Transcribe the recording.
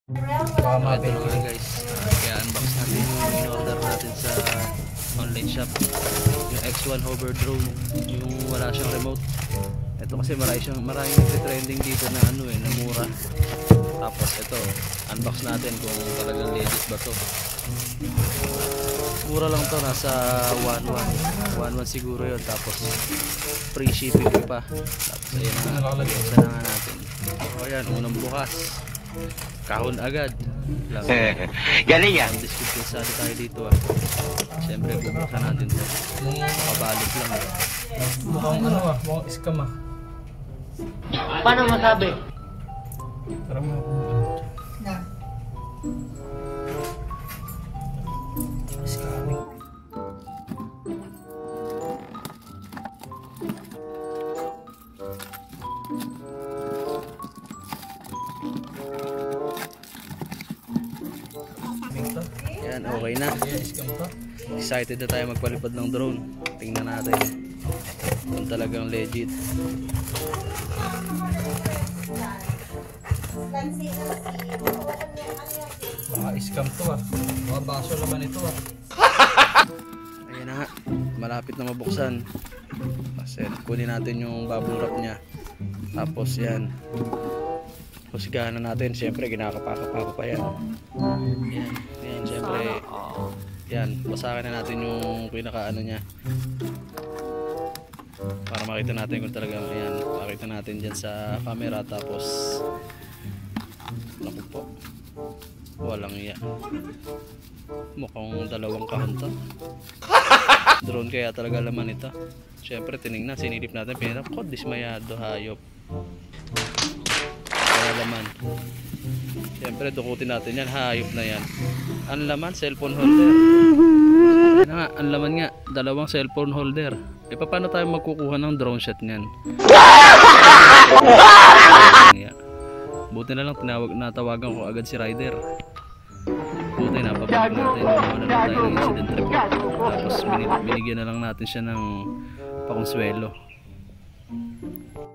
Baka Ito mabili. na nga guys, kaya unbox natin yung in-order natin sa online shop, yung X1 hover drone, yung wala siyang remote. Ito kasi maraming nagtitrending dito na ano na mura. Tapos ito, unbox natin kung talagang legit ba to. Mura lang to, nasa 11 siguro yun. Tapos free shipping pa. Tapos ayan na nga, buksan na nga natin. O ayan, unang bukas, kahon agad lang. Galing yan. Ang diskonsado tayo dito Siyempre bubuksan natin to. Nakabalot lang Mukhang mukhang scam Paano masabi? Tara mo. Scamming. Yan, okay na. Scam to. Excited na tayo magpalipad ng drone. Tingnan natin kung talagang legit. Mga scam to Mga baso naman ito Ayan na nga, malapit na mabuksan. Kasi kunin natin yung bubble wrap nya. Tapos yan, husgahan na natin. Siyempre ginakapaka pa yan. Yan siyempre. Yan, basahin na natin yung pinaka ano nya, para makita natin kung talagang yan. Makita natin dyan sa camera. Tapos naku po, walang iya, mukhang dalawang kahon to. Drone kaya talaga laman ito. Siyempre tinignan, sinilip natin, pinirap ko, dismayado, hayop. Kaya laman. Siyempre dukutin natin yan, hayop na yan. Ang laman, cellphone holder. Yan nga, ang laman nga, dalawang cellphone holder. E paano tayo magkukuha ng drone shot niyan? Buti na lang natawagan ko agad si Rider. Buti na pabalik natin, wala na tayo ng incident report. Tapos binigyan na lang natin siya ng pakonsuelo.